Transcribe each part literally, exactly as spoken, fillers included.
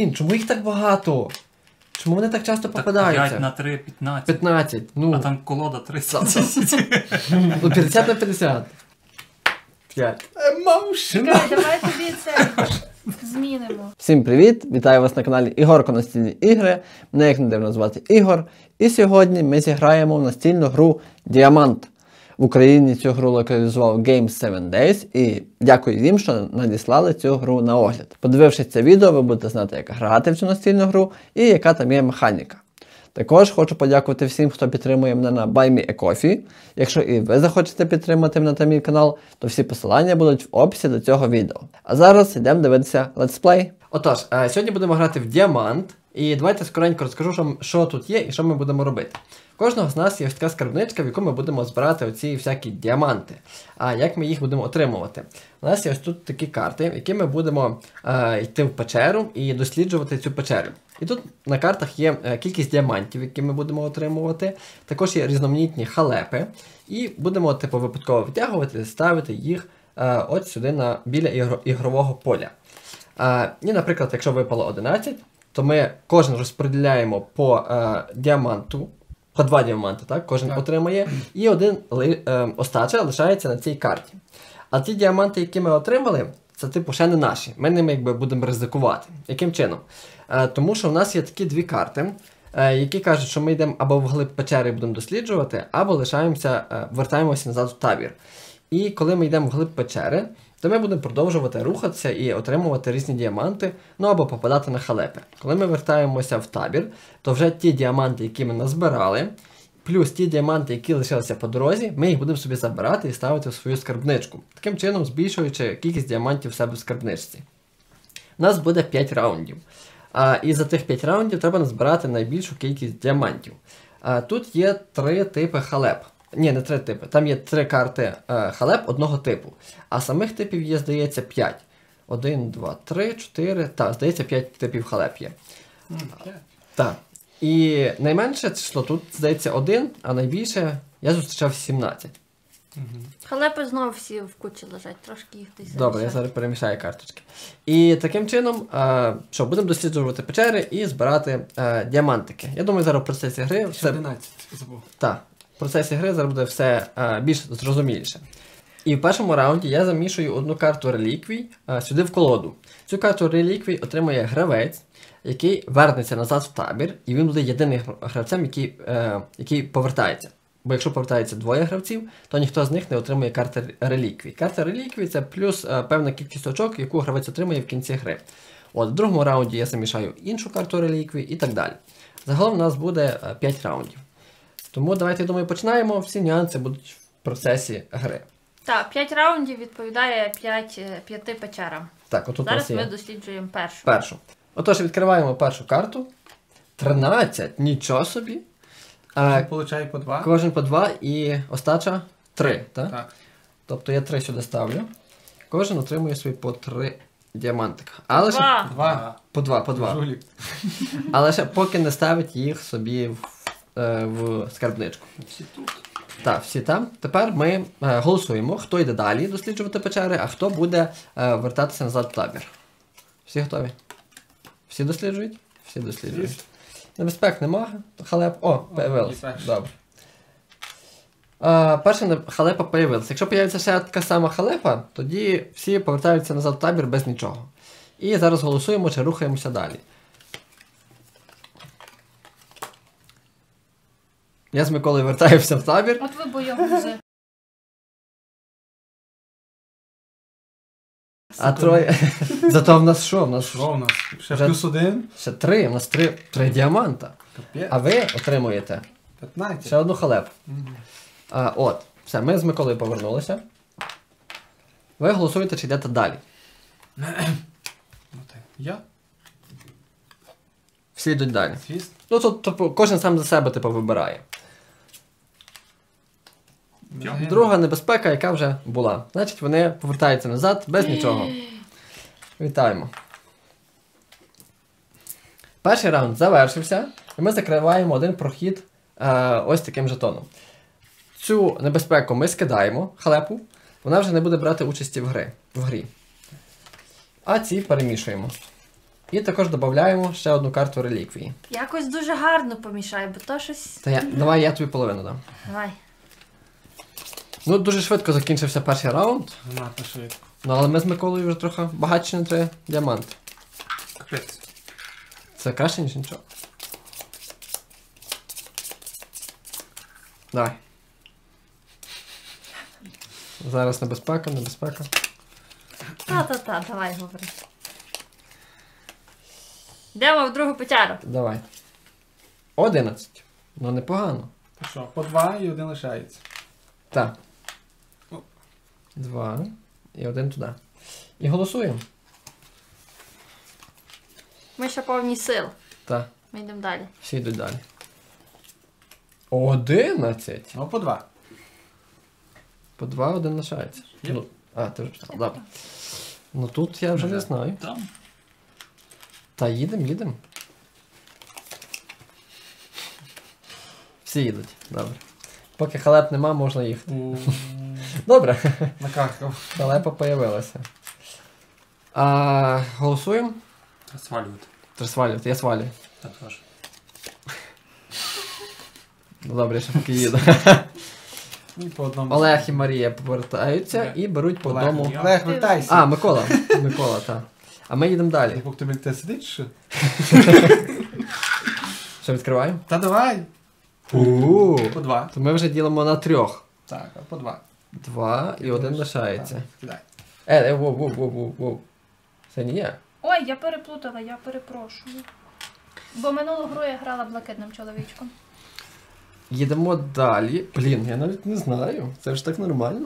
Блін, чому їх так багато? Чому вони так часто попадаються? п'ять на три, п'ятнадцять. п'ятнадцять. Ну. А там колода тридцять. Ну, п'ятдесят на п'ятдесят. п'ять. Чекай, давай тобі це змінимо. Всім привіт! Вітаю вас на каналі Ігорко Настільні ігри. Мене як не дивно звати Ігор. І сьогодні ми зіграємо в настільну гру Діамант. В Україні цю гру локалізував Games севен Days і дякую їм, що надіслали цю гру на огляд. Подивившись це відео, ви будете знати, як грати в цю настільну гру і яка там є механіка. Також хочу подякувати всім, хто підтримує мене на Buy Me a Coffee. Якщо і ви захочете підтримати мене та мій канал, то всі посилання будуть в описі до цього відео. А зараз йдемо дивитися летсплей. Отож, е, сьогодні будемо грати в Діамант. І давайте скоренько розкажу, що, що тут є і що ми будемо робити. Кожного з нас є ось така скарбничка, в яку ми будемо збирати оці всякі діаманти. А як ми їх будемо отримувати? У нас є ось тут такі карти, в які ми будемо е, йти в печеру і досліджувати цю печеру. І тут на картах є е, кількість діамантів, які ми будемо отримувати. Також є різноманітні халепи. І будемо типу випадково витягувати, ставити їх е, от сюди на, біля ігро, ігрового поля. Е, і, наприклад, якщо випало одинадцять, то ми кожен розподіляємо по е, діаманту, по два діаманти, так? Кожен так. отримає, і один е, остача лишається на цій карті. А ті діаманти, які ми отримали, це типу ще не наші. Ми ними якби будемо ризикувати. Яким чином? Е, тому що в нас є такі дві карти, е, які кажуть, що ми йдемо або вглиб печери і будемо досліджувати, або лишаємося, е, вертаємося назад в табір. І коли ми йдемо вглиб печери, то ми будемо продовжувати рухатися і отримувати різні діаманти, ну або попадати на халепи. Коли ми вертаємося в табір, то вже ті діаманти, які ми назбирали, плюс ті діаманти, які лишилися по дорозі, ми їх будемо собі забирати і ставити в свою скарбничку. Таким чином, збільшуючи кількість діамантів в себе в скарбничці. У нас буде п'ять раундів. А, і за тих п'ять раундів треба назбирати найбільшу кількість діамантів. А, тут є три типи халеп. Ні, не три типи. Там є три карти е, халеп одного типу. А самих типів є, здається, п'ять. Один, два, три, чотири. Так, здається, п'ять типів халеп є. Mm, так. І найменше число тут, здається, один, а найбільше я зустрічав сімнадцять. Mm-hmm. Халепи знову всі в кучі лежать, трошки їх десь. Добре, я зараз перемішаю карточки. І таким чином, е, що, будемо досліджувати печери і збирати е, діамантики. Я думаю, зараз в процесі гри... Все... одинадцять забув. Так. В процесі гри зараз буде все а, більш зрозуміліше. І в першому раунді я замішую одну карту реліквій а, сюди в колоду. Цю карту реліквій отримує гравець, який вернеться назад в табір, і він буде єдиним гравцем, який, а, який повертається. Бо якщо повертається двоє гравців, то ніхто з них не отримує карти реліквій. Карта реліквій – це плюс а, певна кількість очок, яку гравець отримує в кінці гри. От, в другому раунді я замішаю іншу карту реліквій і так далі. Загалом у нас буде а, п'ять раундів. Тому давайте, я думаю, починаємо. Всі нюанси будуть в процесі гри. Так, п'ять раундів відповідає п'яти печерам. Так, отут зараз у нас ми є досліджуємо першу. Першу. Отож, відкриваємо першу карту. тринадцять, нічого собі. Кожен получає по два. Кожен по два і остача три, так? Так. Тобто я три сюди ставлю. Кожен отримує свої по три діамантика. Але Два. ще... Два. По два, по два. Жулік. Але ще поки не ставить їх собі в, е, в скарбничку. Всі тут. Так, всі там. Тепер ми е, голосуємо, хто йде далі досліджувати печери, а хто буде е, вертатися назад в табір. Всі готові? Всі досліджують? Всі досліджують. Небезпек нема. Халеп. О, появилася. Добре. Е, перша халепа появилася. Якщо появиться ще така сама халепа, тоді всі повертаються назад в табір без нічого. І зараз голосуємо, чи рухаємося далі. Я з Миколою вертаюся в табір. От ви боягузи. А троє. Зато в нас що? В нас Що у нас? Ще Вже- плюс один. ще три. У нас три, три діаманта. Капець. А ви отримуєте п'ятнадцять. ще одну халепу. Мгм. А, от. Все, ми з Миколою повернулися. Ви голосуєте, чи йдете далі. Ну, так. Я? Всі йдуть далі. Звісно. Ну тут типу, кожен сам за себе типу, вибирає. Друга небезпека, яка вже була. Значить, вони повертаються назад без нічого. Вітаємо. Перший раунд завершився, і ми закриваємо один прохід е, ось таким жетоном. Цю небезпеку ми скидаємо, халепу, вона вже не буде брати участі в, гри, в грі. А ці перемішуємо. І також додаємо ще одну карту реліквії. Якось дуже гарно помішай, бо то щось. Та я, давай я тобі половину дам. Давай. Ну, дуже швидко закінчився перший раунд. Занадто швидко. Ну, але ми з Миколою вже трохи багатші на три діаманти. Капець. Це краще, ніж нічого. Давай. Зараз небезпека, небезпека. Та-та-та, давай говори. Йдемо в другу печеру. Давай. Одинадцять. Ну, непогано. То що, по два і один лишається. Так. О. Два. І один туди. І голосуємо. Ми ще повні сил. Так. Ми йдемо далі. Всі йдуть далі. Одинадцять. Ну, по два. По два, один лишається. Є. Ну, а, ти вже писав, добре. Ну тут я вже не знаю. Там. Та їдемо, їдемо. Всі їдуть, добре. Поки халеп нема, можна їхати. Добре, Накаркав. халепа появилася. А, голосуємо? Свалювати. Ти ж свалювати, я свалюю. Так теж. Ну добре, я ще поки їду. І по одному. Олег і Марія повертаються і беруть по Олег, одному. Олег, вертайся. А, Микола. Микола, так. А ми їдемо далі. Типу, тобі те сидить, що? Що, відкриваємо? Та давай. У. По два. То ми вже ділимо на трьох. Так, а по два. Два і один лишається. Так, кидай. Е, е, воу, воу, воу, воу, воу. Це не я. Ой, я переплутала, я перепрошую. Бо минулу гру я грала блакитним чоловічком. Їдемо далі. Блін, я навіть не знаю. Це ж так нормально.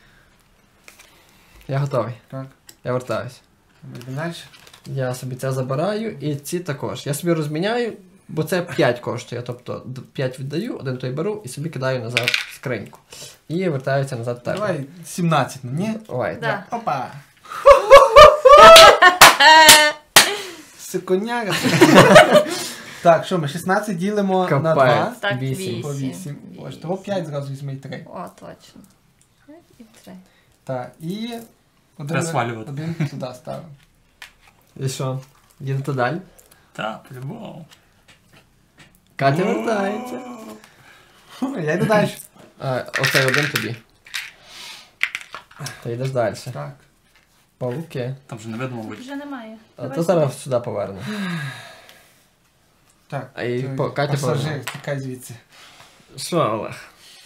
Я готовий. Так. Я вертаюсь. Ми йдемо далі. Я собі це забираю і ці також. Я собі розміняю, бо це п'ять коштує. Тобто д- п'ять віддаю, один той беру і собі кидаю назад в скриньку. І вертаються назад в тебе. Давай сімнадцять, ну ні? Ой. Да. Опа. Сиконяга. Так, що ми шістнадцять ділимо на Капець. два. Так, Вісім. По вісім. вісім. Ось, того п'ять зразу візьми і три. О, точно. І три. Так, і один, Треба свалювати. один туди ставимо. І що? Їдете далі? Так, по-любому. Катя вертається. Фу, я йду далі. А, оцей один тобі. Ти йдеш далі. Так. Павуки. Там вже не видно, Тут мабуть. вже немає. А Давай то сюди. зараз сюди поверне. Так. А і той по- Катя пасажир, поверне. тікай звідси. Що, Олег?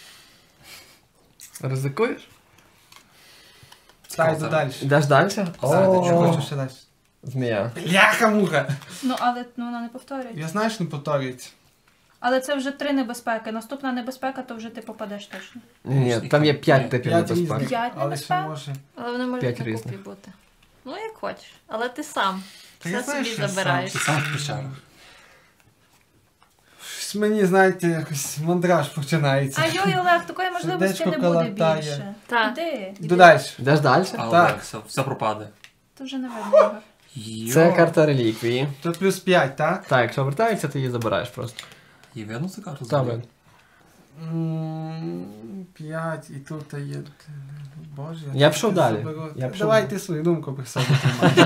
Ризикуєш? Так, йду далі. Йдеш далі? Що О, хочу ще далі? змія. Бляха-муха! Ну, але ну, вона не повторюється. Я знаю, що не повторюється. Але це вже три небезпеки. Наступна небезпека, то вже ти попадеш точно. Ні, там є п'ять типів П'ять небезпек. різних, П'ять але ще небезпек? може. Але вони можуть П'ять на купі різних. бути. Ну, як хочеш. Але ти сам. Та я Все знаю, собі що я забираєш. Ти сам в печерах. Щось мені, знаєте, якось мандраж починається. А йой, Олег, такої можливості не Сердечко буде калатає. більше. Так. Іди. Йду далі. Йдеш далі? А Так. Олег, все, все пропаде. То вже не видно. Ігор. Йо. Це карта реліквії. Тут плюс п'ять, так? Так, якщо вертається, ти її забираєш просто. І видно цю карту? Так, видно. М, П'ять, і тут є. Боже, Я тут пішов далі. заберу. Я Та пішов Давай далі. ти свою думку при собі тримай.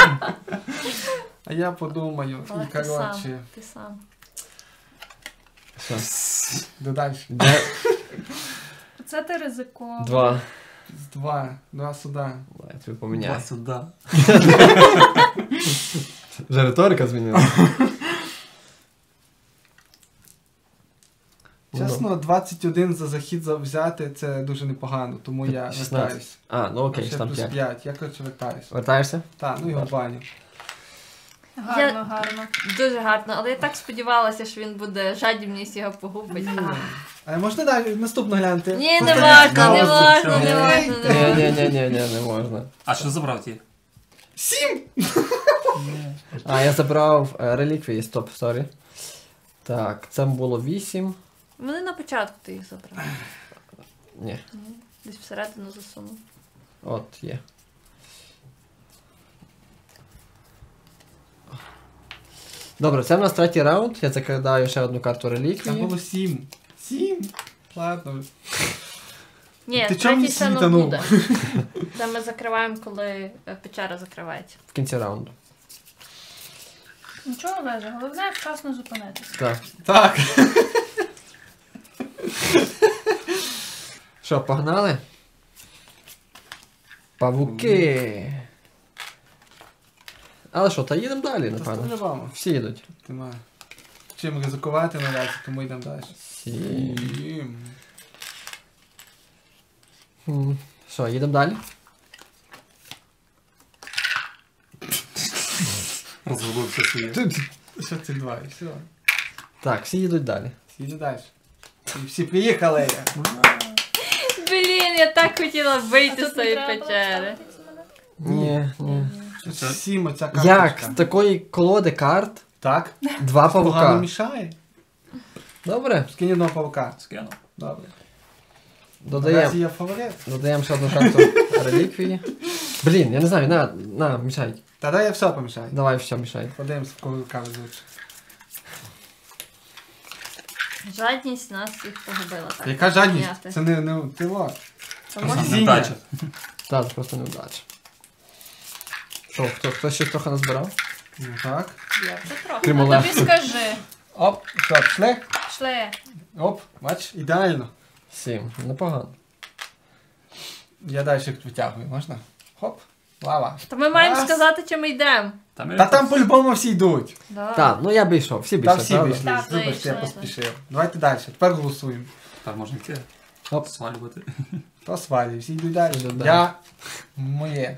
А я подумаю. Але І ти сам. коротше, Ти сам. Що? йду далі. Де? Це ти ризиково. Два. З Два. Два сюди. Давай, я тобі Два поміняю. сюди. Вже риторика змінила. Чесно, двадцять один за захід за- взяти це дуже непогано, тому я шістнадцять. вертаюсь. А, ну окей, Ще там плюс п'ять. п'ять. Я коротше вертаюсь. Вертаєшся? Так, ну його баню. Гарно, Я- гарно. Дуже гарно, але я так сподівалася, що він буде жадібність його погубить. А. А можна далі наступно глянути? Ні, не Просто можна, не цікаво. можна, не Ні, можна, не ні, можна. ні, ні, ні, не можна. А що забрав ті? Сім! А, я забрав е, реліквії, стоп, сорі. Так, це було вісім. Вони на початку ти їх забрав. Ні, Десь всередину засунув. от є. Добре, це в нас третій раунд. Я закидаю ще одну карту Це реліквії. було сім. Сім? Ладно. Ні, Ти чому третій ще не світанув? буде. Це ми закриваємо, коли е, печера закривається. В кінці раунду. Нічого леже, головне вчасно зупинитися. Так. Так. Що, погнали? Павуки. Але що, та їдемо далі, Та напевно. по-любому. Всі їдуть. Нема чим ризикувати наразі, тому йдемо далі. Всі. Їм. М, Що, їдемо далі? Розгубився своє. Що це два? І все. Так, всі їдуть далі. Всі далі. І всі приїхали. Блін, я так хотіла А вийти з тут не цієї треба було печери. ставити мене? Ні, ні. Це- Всім оця карточка. Як? З такої колоди карт Так? два Погано павука. мішає. Добре? Скинь одного павука. Скинув. Добре. Додаємо. Наразі я фаворит. Додаємо ще одну карту реліквії. Блін, я не знаю, на, на, мішай. Та дай я все помішаю. Давай все мішай. Подивимось, в кого рука везуча. Жадність нас всіх погубила. Так. Яка жадність? Зняти. Це не, не ти лох. Це Просто можна? невдача. Так, це просто невдача. Що, хто, хтось ще трохи назбирав? Ну так. Я це трохи. Крім Ну, Олега. тобі скажи. Оп, що, пішли? Шли. Оп, бач, ідеально. Сім. Непогано. Я далі витягую, можна? Хоп, лава. Та ми маємо Раз. сказати, чи ми йдемо. Там Та там по-любому всі йдуть. Да. Так, ну я б йшов, всі б Та йшли, всі правда? пішли. Так, Вибачте, я вийшли. поспішив. Давайте далі. Тепер голосуємо. Так можна йти. Оп. Свалювати. То свалі, всі йдуть далі. Йдуть далі. Я моє.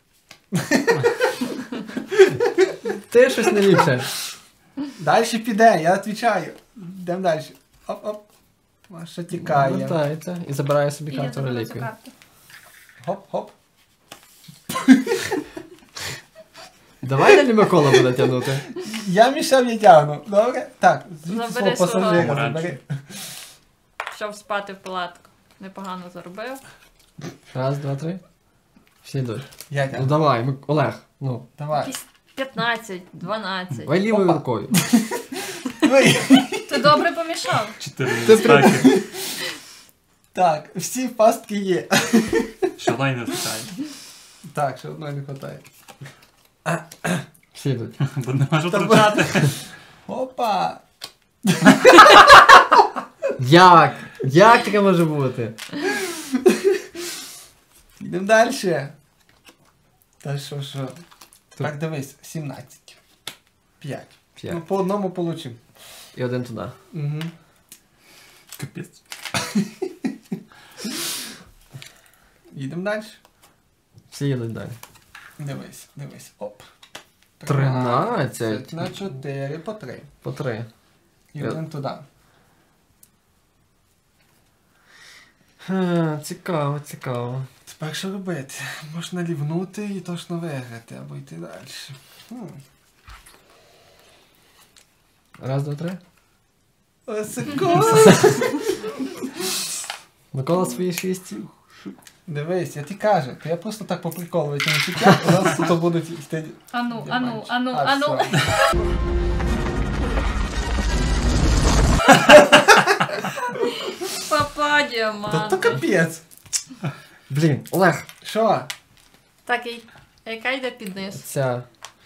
Ти щось не ліпше. Далі піде, я відповідаю. Йдемо далі. Оп-оп. Маша тікає. Вертається і забирає собі І я карту заберу цю реліквію. карту. Хоп-хоп. Давай далі Микола буде тягнути. Я мішав, я тягну. Добре? Так, звідси Забери свого свого. пасажира Оранж. забери. Пішов спати в палатку. Непогано заробив. Раз, два, три. Всі йдуть. Я Ну тягну. давай, Мик- Олег, ну. Давай. Якісь п'ятнадцять, дванадцять. Давай лівою Опа. рукою. Ой. Ти добре помішав. Чотири Ти при- стаки. Так, всі пастки є. Що лайн не втикає. Так, ще одної не вистачає. Всі йдуть. Бо не можу втручати. Опа! Як? Як таке може бути? Йдемо далі. Та що, що? Так, дивись, сімнадцять. п'ять. П'ять. Ну, по одному получимо. І один туди. Угу. Капець. Їдемо далі. Всі їдуть далі. Дивись, дивись. Оп. Тринадцять. На чотири по три. По три. І один туди. Ха, цікаво, цікаво. Тепер що робити? Можна лівнути і точно виграти, або йти далі. Хм. Раз, два, три. Ось секунду. Микола свої шість. Дивись, я ти кажу, то я просто так по приколу витягну чіпляк, у нас тут будуть йти. Ану, ану, діамантчики. ану, А, ану. все. Папа, Та діамант. то капець. Блін, Олег. Що? Так, і яка йде під низ? Ця.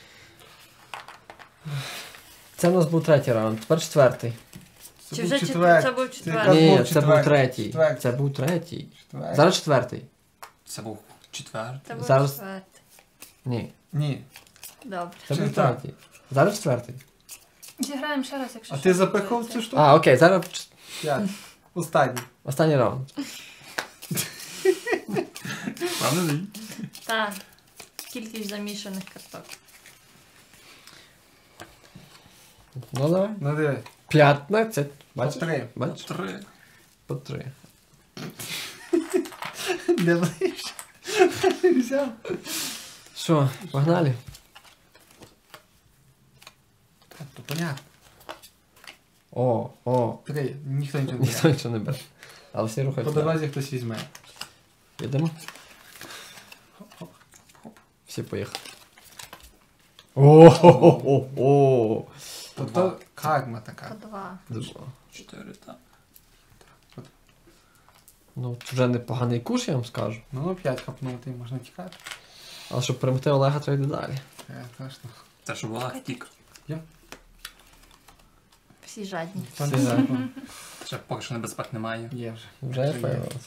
Це у нас був третій раунд, тепер четвертий. Це Чи був вже чет- четвертий. це був Це четвертий? якраз Ні, був це був четвертий. третій. Четвертий. Це був третій. Четвертий. Зараз четвертий. Це був четвертий. Це був Зараз- четвертий. Ні, Ні. Добре. це Чи був так? третій. Зараз четвертий. Зіграємо ще раз, якщо А що. ти запихав цю штуку? А, окей, зараз ч- П'ять. Останній. останній раунд. Впевнений? Так. Кількість замішаних карток. Ну давай. Ну диви. п'ятнадцять. По Бачиш? три. Бачиш? Три. По три. Дивись. Взяв. Що, погнали? Так, то понятно. О, о. Три. Ніхто нічого не Ніхто бере. нічого не бере. Але всі По рухаються. дорозі хтось візьме. Їдемо. Всі поїхали. О-хо-хо-хо-хо. Тобто карма По така. два. Чотири, так. Ну, це вже непоганий куш, я вам скажу. Ну, п'ять хапнути, можна тікати. Але щоб перемогти Олега, треба йти далі. Е, точно. Це що була втік. Всі жадні. Всі жадні. Ще поки що небезпек немає. Є вже. Вже Вже є. появилось.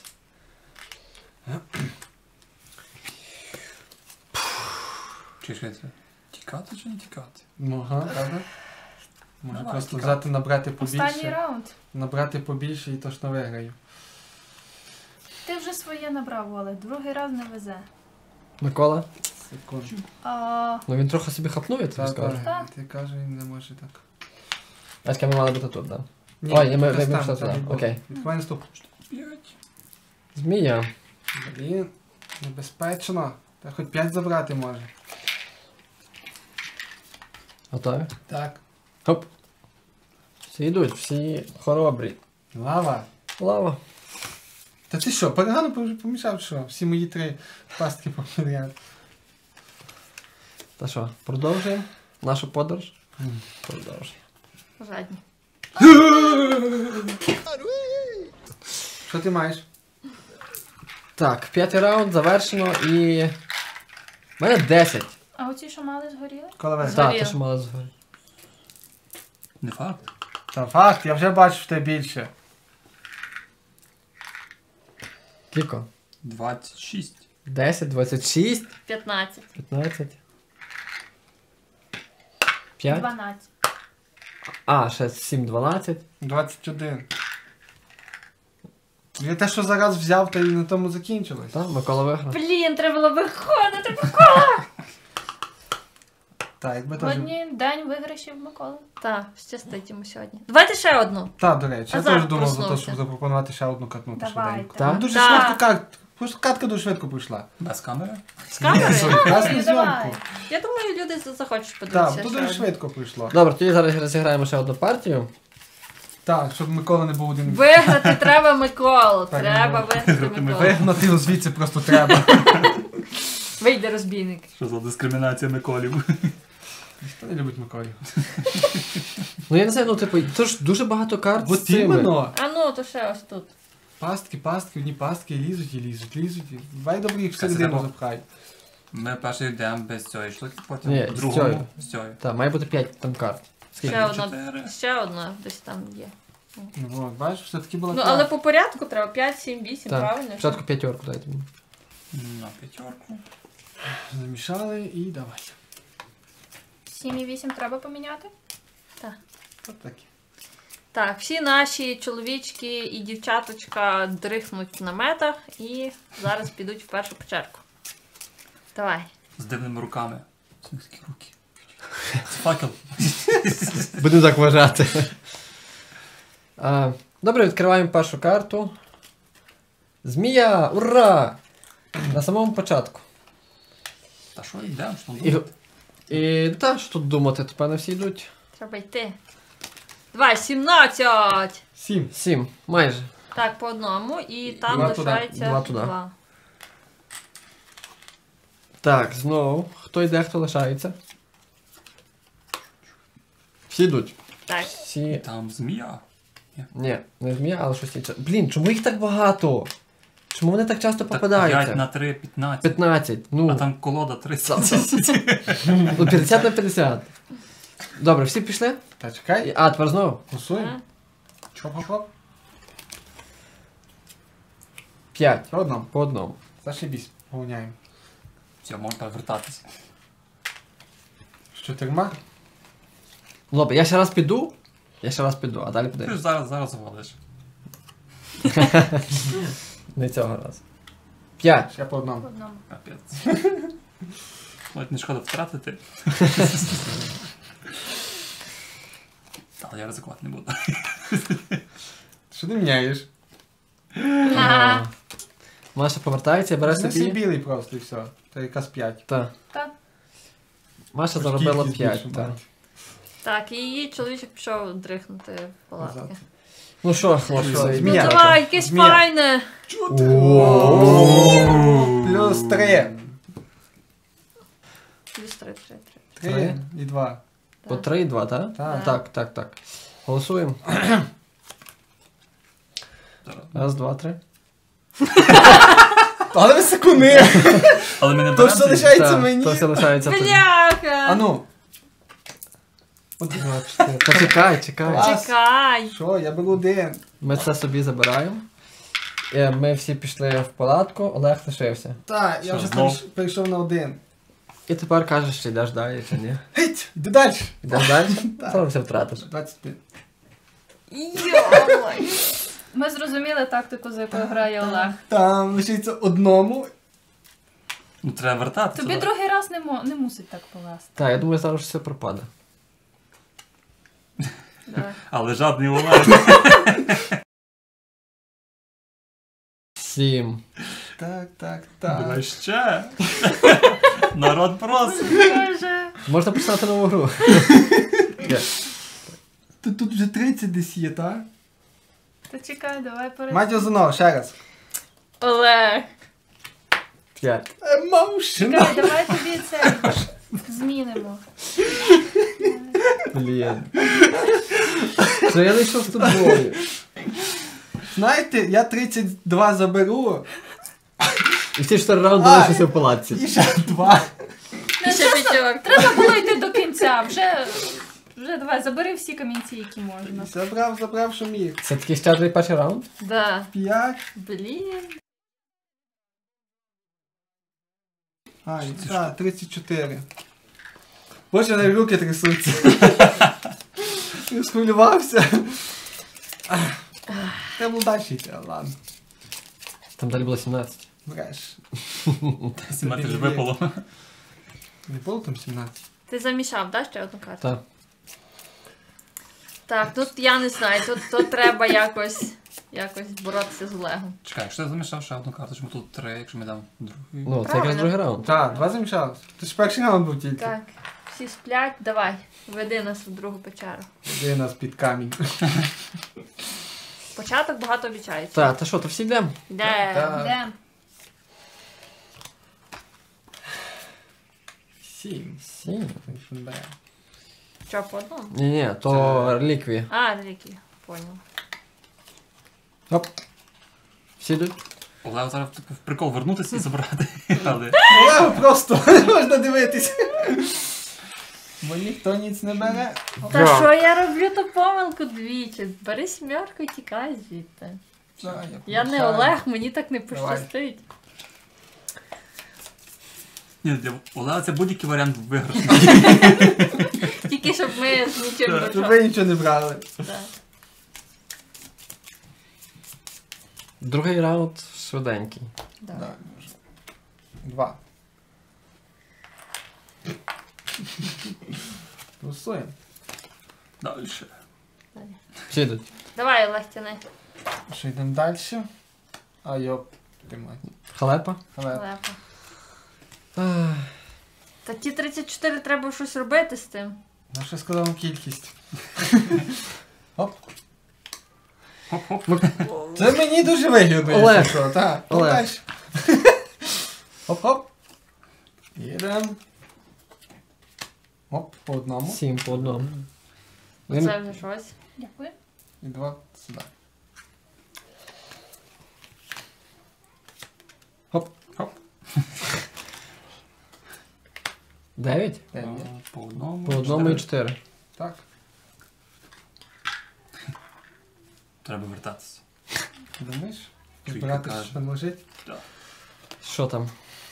Чи що це? Тікати чи не тікати? Ну, ага, правда? Може Давай, просто тікай. взяти, набрати Останній побільше. раунд. Набрати побільше і точно виграю. Ти вже своє набрав, але другий раз не везе. Микола? Секунду. А, Ну він трохи собі хапнув, я тобі Так, скажу. так, Так. ти каже, він не може так. Бачка, ми мали бути тут, так? Ні, Ой, ми- ми- десь ми там, пішли там туди. і було. Окей. Відкривай наступну. П'ять. Змія. Блін, небезпечно. Та хоч п'ять забрати може. Готові? Так. Хоп. Всі йдуть, всі хоробрі. Лава. Лава. Та ти що, перегано вже помішав, що? Всі мої три пастки попідряд. Та що, продовжуємо нашу подорож? Мгм. Продовжуємо. Жадні. Що ти маєш? Так, п'ятий раунд завершено і... У мене десять. а оці, що мали, згоріли? Коловець. Згоріло. Так, те, що мало згоріти. Не факт. Та факт, я вже бачу в тебе більше. Кілько? двадцять шість. десять, двадцять шість, п'ятнадцять. п'ятнадцять. п'ять. дванадцять. А, ще сім, дванадцять. двадцять один. Я те, що зараз взяв, та і на тому закінчилось. Так, Микола виграв. Блін, треба було виходити. Так, якби теж... Сьогодні день виграшів Миколи. Так, щастить йому сьогодні. Давайте ще одну. Так, до речі, я Азарт теж думав за те, проснувся. щоб запропонувати ще одну катнути Давайте. швиденько. Так? Ну, дуже Так. швидко кат. Просто катка дуже швидко пройшла. Без камери? З камери? Якраз на Ну, давай. зйомку. Я думаю, люди захочуть Так, подивитися. тут ще дуже одну. швидко пройшло. Добре, тоді зараз розіграємо ще одну партію. Так, щоб Микола не був один. Виграти треба Миколу. Так, Треба ну, виграти Миколу. Вигнати його звідси просто треба. Вийде розбійник. Що за дискримінація Миколів? Ніхто не любить Миколі. Ну я не знаю, ну типу, це ж дуже багато карт з От цими. іменно. А ну, то ще ось тут. Пастки, пастки, одні пастки, і лізуть, і лізуть, лізуть. і- Давай добре їх Це всередину треба. запхай. Ми перший йдемо без цієї штуки, потім Ні, по з другому цією. з цією. Так, має бути п'ять там карт. Скільки? Ще одна, Чотири. ще одна десь там є. Ну, от, бачиш, все-таки була Ну, так. але по порядку треба п'ять, сім, вісім, Так, правильно? спочатку п'ятерку дайте мені. На п'ятерку. Замішали і давай. сім і вісім треба поміняти? От такі. Так, всі наші чоловічки і дівчаточка дрихнуть в наметах і зараз підуть в першу печерку. Давай. З дивними руками. Це такі руки. Це факел. Будемо так вважати. А, добре, відкриваємо першу карту. Змія! Ура! На самому початку. Та що йдемо? Що І, думати? і та, що тут думати, тепер не всі йдуть. Треба йти. Давай, сімнадцять! Сім. Сім, майже. Так, по одному, і там Два туди, лишається два туди. два. Так, знову. Хто йде, хто лишається? Всі йдуть. Так. Всі. Там змія. Ні, не змія, але щось інше. Блін, чому їх так багато? Чому вони так часто п'ять попадаються? на три, п'ятнадцять. п'ятнадцять. Ну, А там колода тридцять. ну п'ятдесят на п'ятдесят. Добре, всі пішли? Та чекай. А, тепер знову. Голосуємо. Чоп-хоп-хоп. П'ять. По одному. По одному. Зашибісь. Гоняємо. Все, можна повертатися. З чотирма. Ну, добре, я ще раз піду. Я ще раз піду, а далі Ти ж подивимось. зараз, зараз звалиш. Не цього разу. П'ять. Ще по одному. По одному. Капець. Навіть не шкода втратити. Але я ризикувати не буду. Що ти міняєш? Ага. Маша повертається і бере Неси собі. білий просто і все. Та якраз п'ять. Так. Так. Маша заробила Кількість п'ять. більше Так. мати. Так, і її чоловічок пішов дрихнути в палатки. Назад. Ну що, хлопці, що, Ну Змія. давай, якесь Змія. файне! Плюс три. Плюс три, три, три. Три Три. і два. По три і два, так? Так. Так, так, так. Голосуємо. Зараз. Раз, два, три. Але ви секунди! Але ми не То беремо. все цей- лишається Так, мені. то все лишається тобі. Бляха! А ну. Один, два, чотири. Та чекай, чекай. Клас. Чекай. Що, я беру один. Ми це собі забираємо. Е, Ми всі пішли в палатку, Олег лишився. Так, я Що, вже знов? перейш- перейшов на один. І тепер кажеш, чи йдеш далі, чи ні. Геть, йди далі. Йдеш далі? Так. Це все втратиш. двадцять п'ять. Йой. Ми зрозуміли тактику, за якою грає Олег. Там лишиться одному. Ну треба вертатися. Тобі так. другий раз не, мо- не мусить так повести. Так, я думаю, зараз все пропаде. Давай. Але жадний Олег. Сім. Так, так, Давай так. ще. Народ просить. Боже. Можна починати нову гру. Є. Тут, тут вже тридцять десь є, так? Та чекай, давай перед. Мать його знову, ще раз. Олег. П'ять. Emotion. Чекай, давай тобі це змінимо. Блін. Що я не йшов з тобою. Знаєте, я тридцять два заберу, І всі чотири раунди А, лишився в палатці. і ще два. І ще п'ятьох. Треба було йти до кінця. Вже, вже давай, забери всі камінці, які можна. Забрав, забрав, що міг. Це такий щедрий перший раунд? Да. П'ять. Блін. А, і- так, тридцять чотири. Боже, навіть руки трясуться. Я схвилювався. Ах, Треба було далі йти, а ладно. Там далі було сімнадцять. Бреш. сімнадцять ж випало. Не було там сімнадцять? Ти замішав, да, ще одну карту? Так. Так, тут я не знаю, тут, тут треба якось, якось боротися з Олегом. Чекай, якщо я замішав ще одну карту, чому тут три, якщо ми дам другу. Ну, це якраз Правильно. другий раунд. Так, два замішалось. Ти ж перший раунд був тільки. Так, всі сплять, давай, веди нас в другу печеру. Де нас під камінь. Початок багато обіцяється. Так, та що, то всі йдемо? Де? Так. Де? Сім. Сім. Що, по одному? Ні-ні, то реліквії. А, ріки, понял. Оп. Всі йдуть? Олег зараз типу, в прикол вернутися і забрати. Але Олегу просто не можна дивитися. Бо ніхто ніц не бере. Та що я роблю ту помилку двічі? Бери сімерку і тікай звідти. Так, Я не помішаю. Олег, мені так не пощастить. ні, для Олега це будь-який варіант виграшу. Тільки щоб ми з нічим не Щоб почали. ви нічого не брали. Да. Другий раунд швиденький. Да. Так, може. Два. Голосуємо. Далі. Всі йдуть. Давай, Олег, тяни. Що йдемо далі? А йоп, ти мать. Халепа. Але Лепо. Ах, Та ті тридцять чотири треба щось робити з тим. я ще сказав вам кількість. Оп. Це мені дуже вигідно, Олег. якщо що, так. Олег. Далі. Оп-оп. Їдемо. Оп, по одному. Сім по одному. Це Він... вже щось. Дякую. І два сюди. Хоп. Хоп. Дев'ять? Дев'ять. По одному. По одному і чотири. чотири. Так. Треба вертатися. Думаєш? Чуйка Брати, каже. що там лежить? Що там?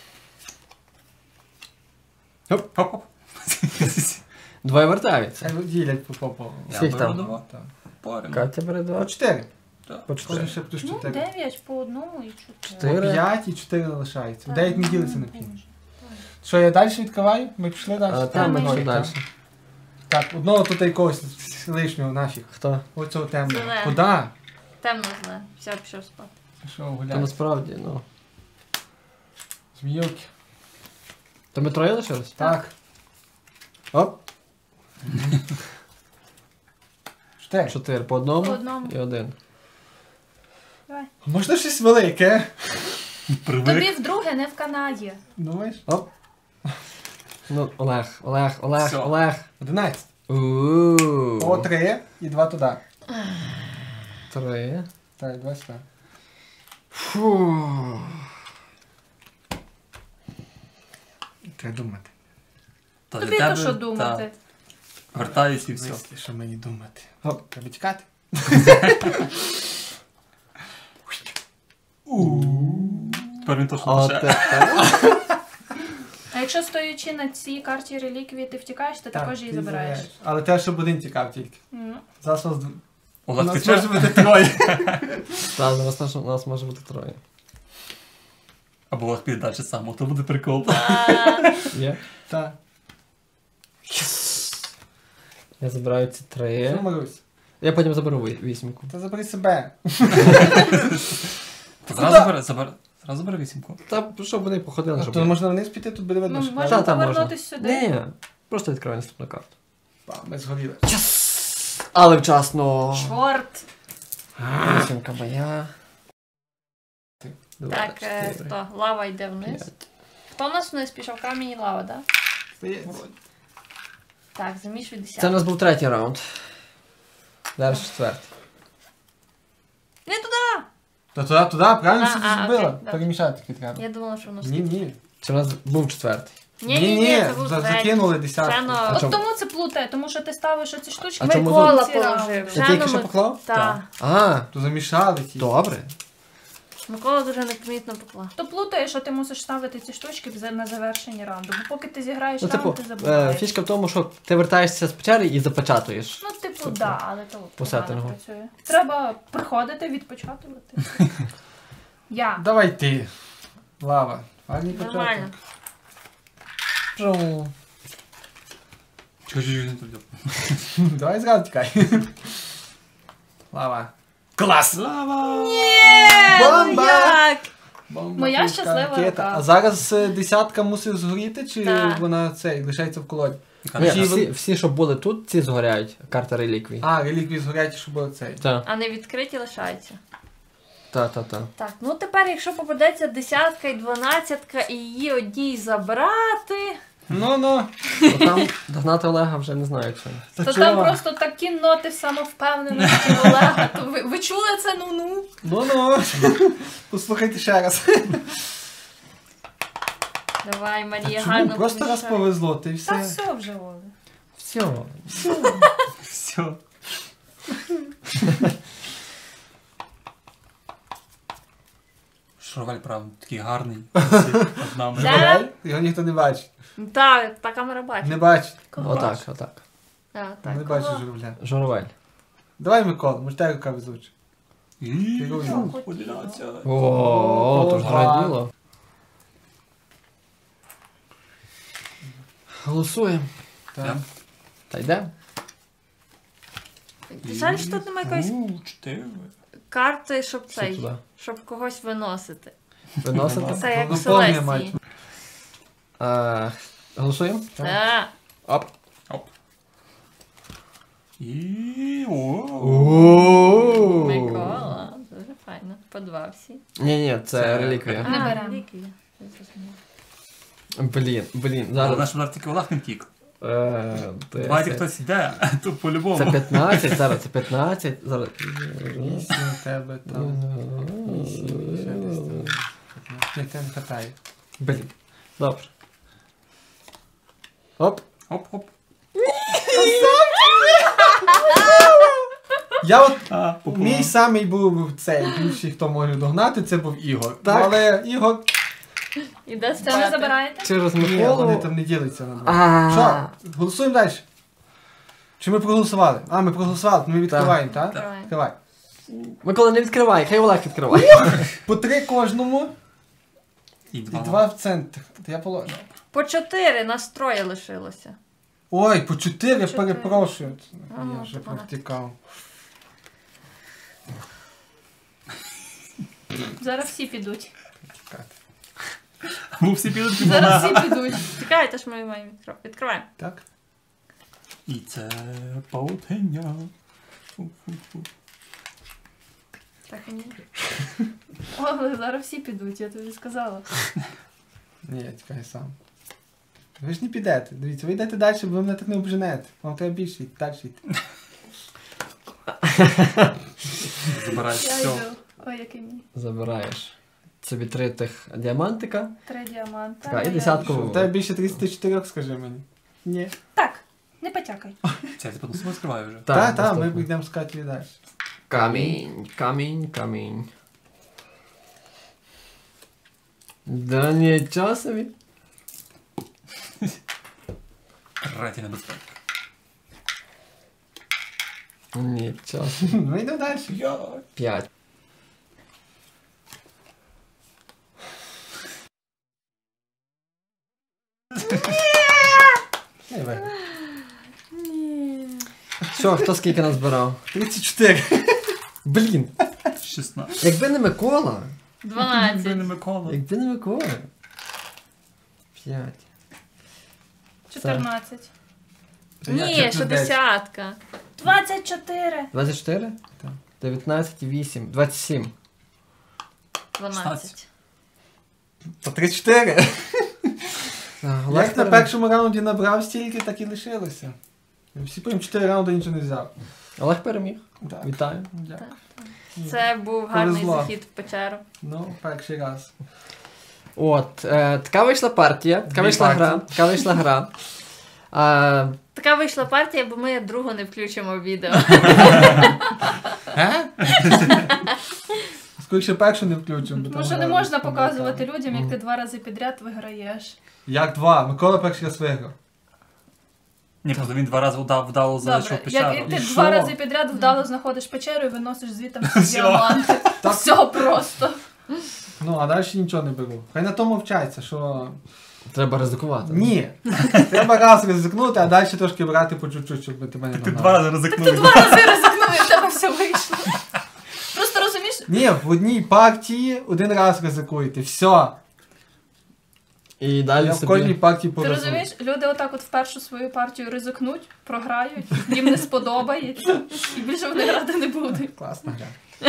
Хоп-хоп. Двоє вертаються. Хай ділять по попу. Я Скільки беру там? два. Так. Порівну. Катя бере По два. чотири. Так. По Кожен чотири. ще плюс Ну, чотири. дев'ять по одному і чотири. Чотири. П'ять і чотири залишається. Так. Дев'ять не ділиться на Ну, пів. боже. Що, я далі відкриваю? Ми пішли А далі? там ми ми йшли. далі. Так, одного тут якогось лишнього нафіг. Хто? Оцього темного. Зелене. Куда? Темно знає. Все, пішов спати. Що То гуляти? насправді, ну. Зміюки. То ми троє лишились? Так. Оп. Чотири. Чотири по одному По одному. і один. Давай. Можна щось велике? Привик. Тобі вдруге не вканає. Думаєш? Оп. Ну, Олег, Олег, Олег, Всьо. Олег. Одинадцять. Ууу. По три і два туди. Три. Так, два сюди. Фу. Треба думати. Та Тобі для то тебе- що та. думати? Вертаюсь і все. Мислі, що мені думати. Оп, треба тікати. Тепер він то, що От лише. тепер. А якщо стоячи на цій карті реліквії, ти втікаєш, ти також її ти забираєш. Але те, щоб один тікав тільки. Ну. Зараз вас... У Олег, ти нас може чого? бути троє. Так, у нас, наш- у нас може бути троє. Або Олег піде далі сам, то буде прикол. Є? Так. Я забираю ці три. Що, Марусь? Я потім заберу ві- вісімку. Та забери себе. Зразу забери, забери. Зразу забери вісімку. Та щоб вони походили, А щоб... то я- можна вниз піти, тут буде видно, Ну, що... можна Та, та, можна. повернутися сюди. Ні, ні, просто відкриваю наступну карту. Бам, ми згоріли. Але вчасно. Чорт. Вісімка моя. Два, Так, е, чотири, хто? Лава йде вниз. п'ять. Хто у нас вниз пішов? Камінь і лава, так? Здається. Так, замішуй десятку. Це у нас був третій раунд. Далі четвертий. Не туди! То туди, туди, правильно А, все а, зробила. окей, да. Перемішати тільки треба. Я думала, що воно Ні, ні. Це у нас був четвертий. Ні, ні, ні, це був за- третій. закинули десятку. Це на- А От чому? тому це плутає, тому що ти ставиш оці штучки. А чому Микола ці положив. раунди. Ти тільки Жану що ми- поклав? Так. А, То замішали ті. добре. Микола дуже непомітно поклав. То плутає, що ти мусиш ставити ці штучки за- на завершення раунду. Бо поки ти зіграєш Ну, раунд, типу, ти е, забуваєш. фішка в тому, що ти вертаєшся з печери і запечатуєш. Ну, типу, да, але то По погано сеттингу. працює. Треба приходити, відпочатувати. Я. Давай ти. Лава. Гарний початок. Нормально. Жу. Чого ж не туди? Давай зразу тікай. Лава. Клас! Лава! Бомба! Як? Бомба, Моя пушка, щаслива ракета. рука. А зараз е, десятка мусить згоріти, чи Так. вона цей лишається в колоді? Ні, Чи всі, ви- всі, що були тут, ці згоряють. Карта реліквій. А, реліквії згорять, щоб цей. Так, А не відкриті лишаються. так, так, так. Так, ну тепер, якщо попадеться десятка і дванадцятка і її одній забрати, Ну, ну. Там догнати Олега вже не знаю чого. То там просто такі ноти самовпевненості в Олега. То ви, ви чули це ну-ну? Ну, ну. Послухайте ще раз. давай, Марія, Чому? гарно Просто раз помішай. повезло, ти і Та все. все вже, Оля. Все. Все. Шуравель, правда, такий гарний. Під нами. Да. Журавель? Його ніхто не бачить. Так, та камера бачить. Не бачить. Отак, отак. А, так, Не бачить кого? журавля. Журавель. Давай, Микола, може тебе рука везуча. І, Керуй. одинадцять. О, то ж Ага. граділо. Голосуємо. Так. Та йде. Жаль, що тут немає якоїсь У, чотири. карти, щоб Що цей, туди? щоб когось виносити. Виносити. Це як Ну, в повні Селестії. мають. А, голосуємо? Так. Оп. Оп. І... О. Микола, дуже файно. По два всі. Ні, ні, це Це- реліквія. Не А, беремо. реліквія. Я зрозуміла. Блін, блін, Але зараз. наш удар тільки Олег не тік. Е, Давайте це- хтось йде, то по-любому. Це п'ятнадцять, зараз це п'ятнадцять, зараз. Вісім у тебе там. Вісім, ще десь там. Ні, тебе не хватає. Блін. Добре. Оп. Оп-оп. Я от А, мій самий був цей, більший, хто може догнати, це був Ігор. Так. Але Ігор, Іде Це не забираєте? Через ні, вони Миколу. там не діляться на два. А. Що? Голосуємо далі? Чи ми проголосували? А, ми проголосували, то ми відкриваємо, так? Відкриваємо. Відкривай. Микола, не відкривай, хай Олег відкриває. По три кожному І і два. два в центр. Я положу. По чотири нас троє лишилося. Ой, по чотири, я Чотири. перепрошую. Ага, Я вже то багато. провтікав. Зараз всі підуть. Бо всі підуть під Зараз мене. всі підуть. Чекайте, ж ми маємо відкривати. Відкриваємо. Так? І це паутиня. Фу-фу-фу. Так, і ні. О, зараз всі підуть, я тобі сказала. Ні, я тікаю сам. Ви ж не підете. Дивіться, ви йдете далі, бо ви мене так не обженете. Вам треба більше йти, далі йти. Забирай Я все. йду. Ой, який мій. Забираєш собі три тих діамантика. Три діаманта. Така, і Я- десятку. Що, в тебе більше тридцять чотири, скажи мені. Ні. Так, не тякай. Це, я потім себе скриваю вже. Так, так, ми наступне. йдемо з Катю далі. Камінь, камінь, камінь. Да нічого собі. Третя небезпека. Нічого собі. Ми йдемо далі. П'ять. Ні, виграв. Що, хто скільки назбирав? тридцять чотири. Блін, шістнадцять. якби не Микола. Ви не дванадцять. Микола. Якби не Микола. П'ять. чотирнадцять. Ні, ще десятка. двадцять чотири. двадцять чотири? Так. дев'ятнадцять і вісім. двадцять сім. дванадцять. По тридцять чотири. Олег Як на переміг. першому раунді набрав стільки, так і лишилося. Всі потім чотири раунди нічого не взяв. Олег переміг. Так. Вітаю. Дякую. Це був гарний Повезло. захід в печеру. Ну, перший раз. От, е, така вийшла партія, така Дві вийшла гра, партії. така вийшла гра. А, Така вийшла партія, бо ми другу не включимо в відео. Скоріше першу не включимо. бо там Тому що не грали можна з показувати пам'ятаю. людям, як ти два рази підряд виграєш. Як два? Микола перший раз виграв. Ні, просто він два рази вдав, вдало залишив Добре, печеру. як ти І два що? рази підряд вдало знаходиш печеру і виносиш звідти всі Всьо. діаманти. Так. Все просто. Ну, а далі нічого не беру. Хай на тому вчаться, що... треба ризикувати. Ні. Треба раз ризикнути, а далі трошки брати по чуть-чуть, щоб тебе не Ти нагнали. два рази ризикнув. Два рази ризикнув і в тебе все вийшло. Просто розумієш, Ні, в одній партії один раз ризикуєте. Все. І далі Я в собі... кожній партії ти порозумію. розумієш, люди отак от в першу свою партію ризикнуть, програють, їм не сподобається, і більше вони грати не будуть. Класна гра.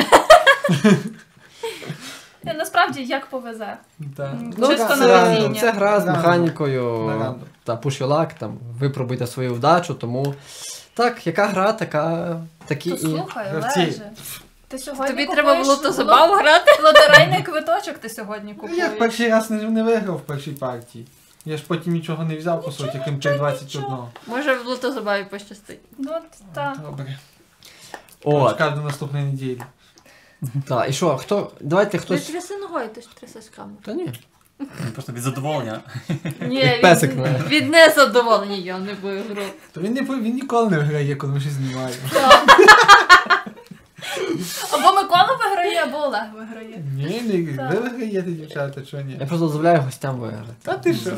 І насправді як повезе. Так. Ну, Чисто це, на везіння. це гра з Рандом. механікою Рандом. та push your luck, там, випробуйте свою вдачу, тому так, яка гра, така, такі То і... слухай, Гравці. Олеже, ти сьогодні Тобі купуєш треба було то ло- забаву грати? лотерейний квиточок ти сьогодні Ну, купуєш. я в перший раз не, не виграв в першій партії. Я ж потім нічого не взяв, по суті, крім тих двадцять один. Може в лотозабаві пощастить. Ну, так. Добре. От, Чекаю до наступної неділі. так, і що, хто, давайте Ти хтось... тряси ногою, ти ж тряси з камеру. Та ні. Просто від задоволення. Ні, Песик, від, не. від незадоволення я не буду гру. То він, не, по- він ніколи не виграє, коли ми щось знімаємо. Або Микола виграє, або Олег виграє. Ні, не, Так. ви виграєте, дівчата, що ні? Я просто дозволяю гостям виграти. Та ти що?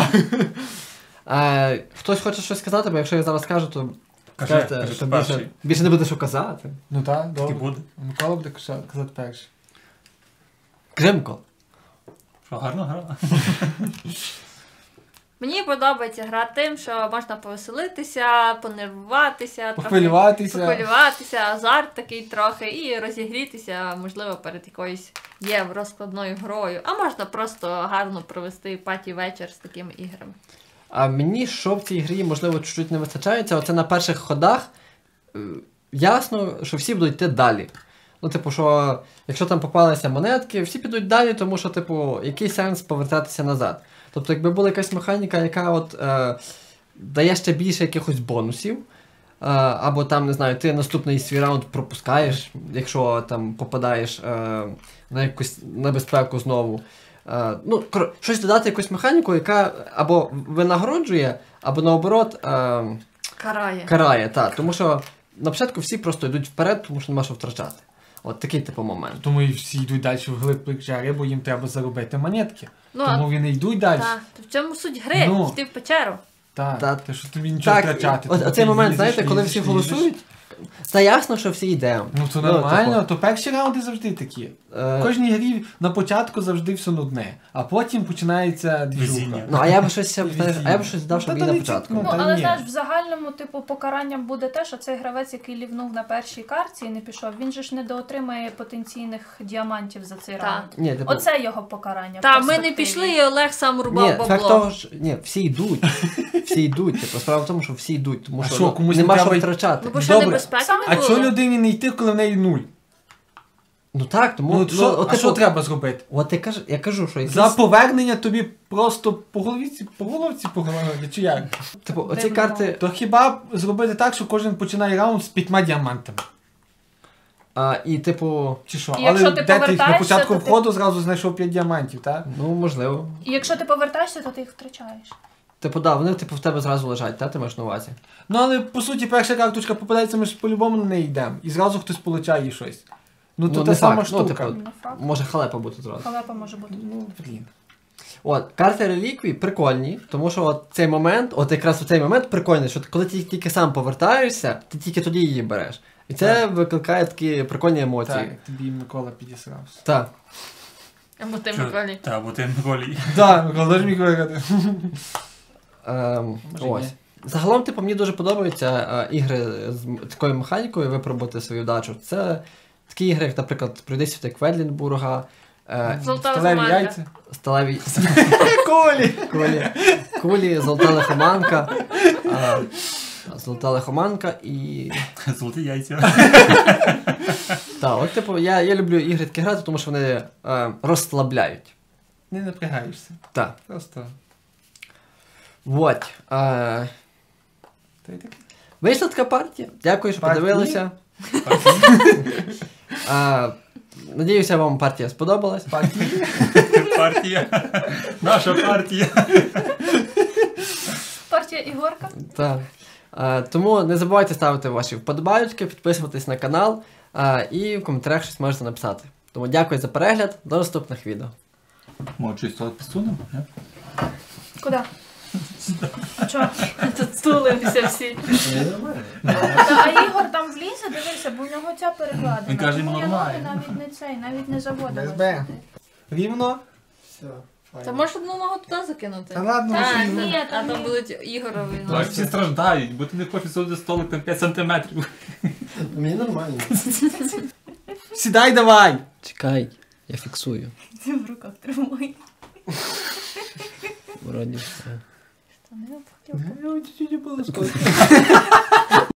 Е, хтось хоче щось сказати, бо якщо я зараз скажу, то Кажи, скажете, кажи, що ти більше, перший. більше не буде що казати. Ну так, Так і добре. буде. Микола буде казати казати перший. Кримко. Що, гарна гра? Мені подобається гра тим, що можна повеселитися, понервуватися, трохи Похвилюватися. похвилюватися, азарт такий трохи, і розігрітися, можливо, перед якоюсь євроскладною грою. А можна просто гарно провести паті вечір з такими іграми. А мені що в цій грі, можливо, чуть-чуть не вистачає, це оце на перших ходах е, ясно, що всі будуть йти далі. Ну, типу, що якщо там попалися монетки, всі підуть далі, тому що, типу, який сенс повертатися назад. Тобто, якби була якась механіка, яка от е, дає ще більше якихось бонусів, е, або там, не знаю, ти наступний свій раунд пропускаєш, якщо там попадаєш е, на якусь небезпеку знову. Е, ну, кор- щось додати якусь механіку, яка або винагороджує, або наоборот е, Карає. карає. Та, тому що на початку всі просто йдуть вперед, тому що нема що втрачати. От такий типу момент. Тому і всі йдуть далі в глиб печери, бо їм треба заробити монетки. Ну, Тому вони йдуть далі. так, в цьому суть гри, Ну. йти в печеру. Так, Та- те, що тобі нічого Так, втрачати. от, Тобто оцей ти момент, їздиш, знаєте, коли всі їздиш, їздиш. голосують, та ясно, що всі йдемо. Ну то Ну, нормально, типу. то перші раунди завжди такі. В Е, кожній грі на початку завжди все нудне, а потім починається двіжуха. Везіння. Ну, а я б щось ще, Везіння. а я б щось дав, Ну, щоб та її то на не початку. Ну, Ну, та але ні. знаєш, в загальному, типу, покаранням буде те, що цей гравець, який лівнув на першій карті і не пішов, він же ж не доотримає потенційних діамантів за цей Так. раунд. Ні, типу, Оце його покарання. в Та ми не перспективі. пішли, і Олег сам рубав ні, факт бабло. того ж, ні, всі йдуть. Всі йдуть. Типу, справа в тому, що всі йдуть, тому А що, що, ну, комусь не нема що треба й- втрачати. Ну, бо що Добре. небезпеки Саме не А було. чого людині не йти, коли в неї нуль? Ну так, тому... Ну, що, от, а що типу, треба зробити? От я кажу, я кажу, що якісь... За повернення тобі просто по головці, по головці поговорити, чи як? Типу, оці Дивно. карти... То хіба зробити так, що кожен починає раунд з п'ятьма діамантами? А, і типу... Чи що? І якщо Але ти де ти на повертаєшся, початку то ти- входу зразу знайшов п'ять діамантів, так? Ну, можливо. І якщо ти повертаєшся, то ти їх втрачаєш. Типу, да, вони типу в тебе зразу лежать, та ти маєш на увазі? Ну але по суті перша карточка попадається, ми ж по-любому на неї йдемо. І зразу хтось получає щось. Ну то Ну, та не сама факт. Ну, штука. типу, Не факт. Може халепа бути зразу. Халепа може бути. Ну, блін. От, карти реліквій прикольні, тому що от цей момент, от якраз у цей момент прикольний, що ти- коли ти тільки сам повертаєшся, ти тільки тоді її береш. І це Так. викликає такі прикольні емоції. Так, тобі Микола підісрався. Так. Або ти Чо? Миколі. Та, бо ти Миколі. Так, Микола, дай ж мені говорити. Ем, Може, ось. ні. Загалом, типу, мені дуже подобаються е, ігри з м- такою механікою, випробувати свою вдачу. Це такі ігри, як, наприклад, пройди світи Кведлінбурга, е, Золота Сталеві лихоманка. яйця. сталеві Колі! кулі, кулі, золота лихоманка, е, золота лихоманка і. Золоті яйця. Так, от, типу, я, я люблю ігри такі грати, тому що вони е, розслабляють. Не напрягаєшся. Так. Просто. От. Е, Та й таке. вийшла така партія. Дякую, що Партії? подивилися. Е, надіюся, вам партія сподобалась. Партії. Партія. Наша партія. Партія Ігорка. Так. Е, тому не забувайте ставити ваші вподобайки, підписуватись на канал е, і в коментарях щось можете написати. Тому дякую за перегляд, до наступних відео. Може, щось тут підсунемо? не? Куди? Чого? Тут стулимося всі. Та, а Ігор там влізе, дивися, бо в нього ця перекладина. Він каже, Тому я ноги нормально. навіть не цей, навіть не заводила. Без Б. Рівно. Все. Та можеш одну ногу туди закинути? Та ладно, Так, вже ні, ні, а там там ні. будуть Ігорові Так, ноги. всі страждають, бо ти не хочеш сюди столик там п'ять сантиметрів. Мені нормально. Сідай давай! Чекай, я фіксую. Ти в руках тримай. Вроді все. Та не обхотів. Чуть-чуть було скоро.